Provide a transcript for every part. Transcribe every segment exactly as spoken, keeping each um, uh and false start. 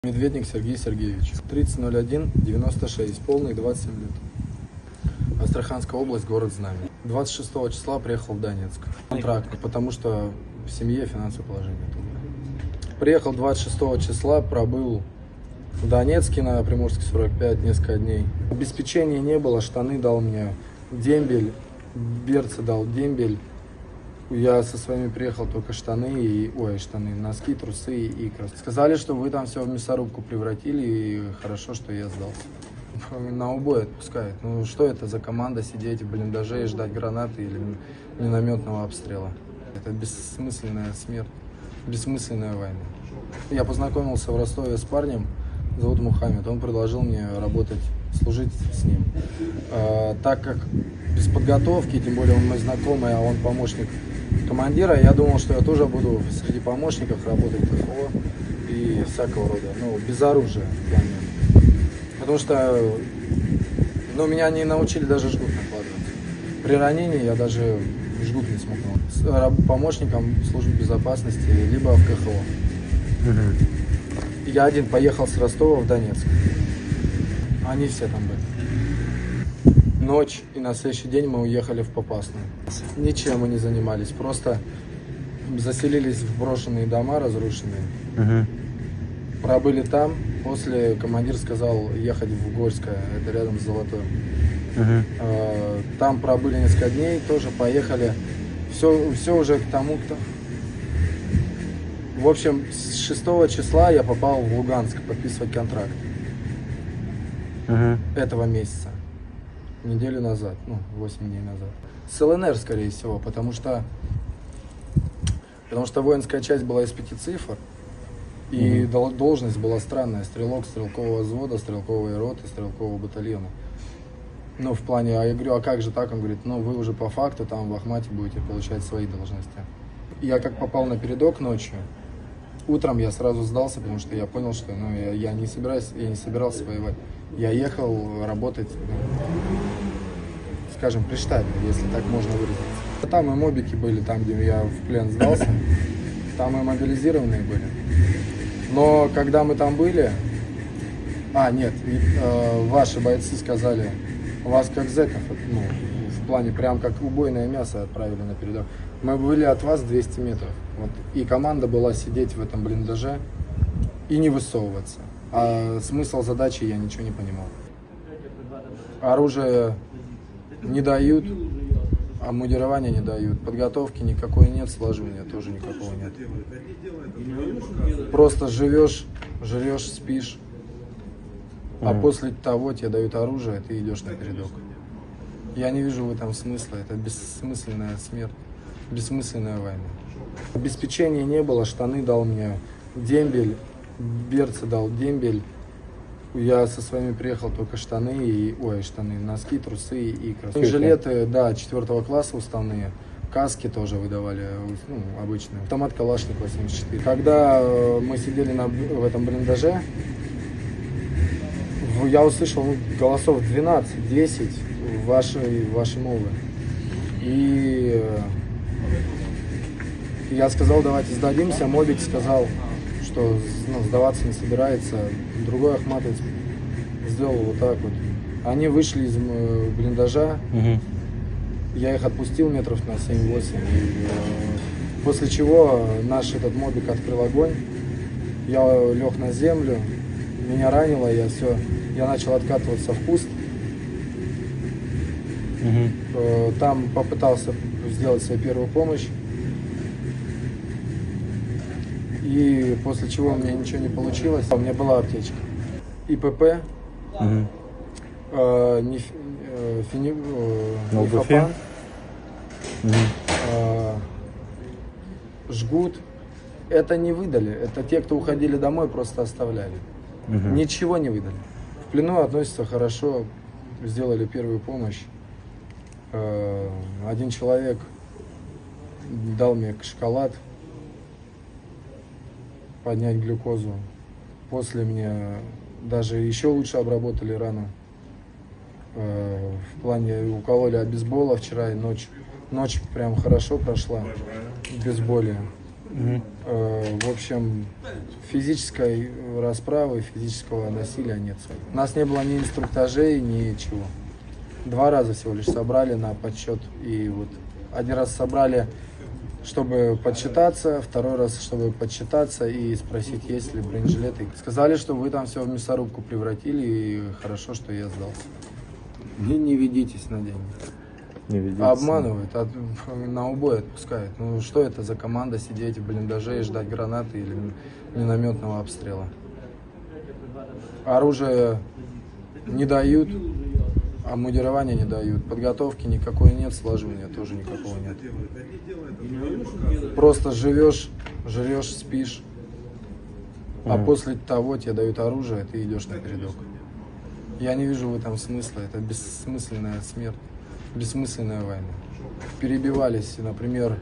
Медведник Сергей Сергеевич, тридцать ноль один девяносто шесть, полный двадцать семь лет. Астраханская область, город Знамя. двадцать шестого числа приехал в Донецк. Контракт, потому что в семье финансовое положение. Приехал двадцать шестого числа, пробыл в Донецке на Приморске сорок пять несколько дней. Обеспечения не было, штаны дал мне дембель, берцы дал дембель. Я со своими приехал только штаны, и, ой, штаны, носки, трусы и икры. Сказали, что вы там все в мясорубку превратили, и хорошо, что я сдался. На убой отпускают. Ну что это за команда сидеть в блиндаже и ждать гранаты или минометного обстрела? Это бессмысленная смерть, бессмысленная война. Я познакомился в Ростове с парнем, зовут Мухаммед. Он предложил мне работать, служить с ним. А, так как без подготовки, тем более он мой знакомый, а он помощник командира, я думал, что я тоже буду среди помощников работать в ТХО и всякого рода, ну, без оружия в плане. Потому что, ну, меня не научили даже жгут накладывать. При ранении я даже жгут не смог научить. Помощником службы безопасности, либо в КХО. Mm-hmm. Я один поехал с Ростова в Донецк. Они все там были. Ночь, и на следующий день мы уехали в Попасную. Ничем мы не занимались, просто заселились в брошенные дома, разрушенные. Uh-huh. Пробыли там, после командир сказал ехать в Горское, это рядом с Золотой. Uh-huh. Там пробыли несколько дней, тоже поехали. Все, все уже к тому, кто... В общем, с шестого числа я попал в Луганск подписывать контракт. Uh-huh. Этого месяца. Неделю назад, ну, восемь дней назад. С ЛНР, скорее всего, потому что, потому что воинская часть была из пяти цифр, и mm-hmm. должность была странная. Стрелок стрелкового взвода, стрелковой роты, стрелкового батальона. Ну, в плане, а я говорю, а как же так? Он говорит, ну, вы уже по факту там в Ахмате будете получать свои должности. Я как попал на передок ночью, утром я сразу сдался, потому что я понял, что ну, я, я, не собираюсь, я не собирался воевать. Я ехал работать, ну, скажем, при штабе, если так можно выразиться. Там и мобики были, там, где я в плен сдался, там и мобилизированные были. Но когда мы там были, а, нет, э, ваши бойцы сказали, вас как зэков, ну, в плане прям как убойное мясо отправили на передок. Мы были от вас двести метров, вот, и команда была сидеть в этом блиндаже и не высовываться. А смысл задачи я ничего не понимал. Оружие не дают, а мундирование не дают. Подготовки никакой нет, слаживания тоже никакого нет. Просто живешь, жрешь, спишь, а после того тебе дают оружие, ты идешь на передок. Я не вижу в этом смысла, это бессмысленная смерть, бессмысленная война. Обеспечения не было, штаны дал мне дембель. Берцы дал дембель. Я со своими приехал только штаны, и, ой, штаны, носки, трусы и икры. Okay. Жилеты, да, четвертого класса уставные. Каски тоже выдавали, ну, обычные. Автомат Калашникова семьдесят четыре. Когда мы сидели на, в этом блиндаже, я услышал ну, голосов двенадцать-десять вашей, вашей мовы. И я сказал, давайте сдадимся. Мобик сказал, что ну, сдаваться не собирается. Другой ахматовец сделал вот так вот. Они вышли из блиндажа, угу. Я их отпустил метров на семь-восемь. И, э, после чего наш этот мобик открыл огонь. Я лег на землю, меня ранило, я все, я начал откатываться в куст. Угу. Э, там попытался сделать себе первую помощь. И после чего у меня ничего не получилось. У меня была аптечка. ИПП, угу. э, неф, э, фени, э, нефопан, угу. э, жгут. Это не выдали. Это те, кто уходили домой, просто оставляли. Угу. Ничего не выдали. В плену относятся хорошо, сделали первую помощь. Э, один человек дал мне шоколад, поднять глюкозу. После мне даже еще лучше обработали рану. Э, в плане укололи обезбола вчера и ночь. Ночь прям хорошо прошла, без боли. Угу. Э, в общем, физической расправы, физического насилия нет. У нас не было ни инструктажей, ничего. Два раза всего лишь собрали на подсчет. И вот один раз собрали, чтобы подсчитаться, второй раз, чтобы подсчитаться и спросить, есть ли бронежилеты. Сказали, что вы там все в мясорубку превратили, и хорошо, что я сдался. Не, не ведитесь на деньги. Не ведитесь. Обманывают, от, на убой отпускают. Ну что это за команда сидеть в блиндаже и ждать гранаты или минометного обстрела? Оружие не дают, обмундирование не дают, подготовки никакой нет, слаживания тоже никакого нет. Просто живешь, жрешь, спишь, а Mm. после того тебе дают оружие, ты идешь на передок. Я не вижу в этом смысла, это бессмысленная смерть, бессмысленная война. Перебивались, например,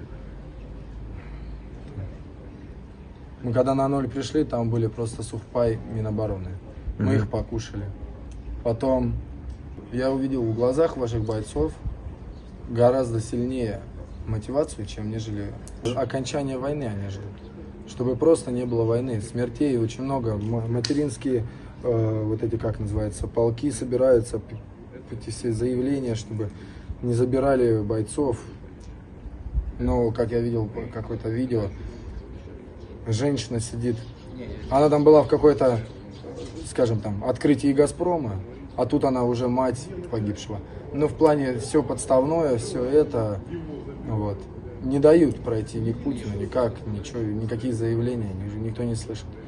мы когда на ноль пришли, там были просто сухпай Минобороны, мы Mm. их покушали. Потом я увидел в глазах ваших бойцов гораздо сильнее мотивацию, чем нежели окончание войны они ждут. Чтобы просто не было войны, смертей очень много, материнские э, вот эти, как называется, полки собираются, эти все заявления, чтобы не забирали бойцов. Но, как я видел какое-то видео, женщина сидит, она там была в какой-то, скажем там, открытии Газпрома, а тут она уже мать погибшего. Но в плане все подставное, все это, вот, не дают пройти ни к Путину, никак, ничего, никакие заявления, никто не слышит.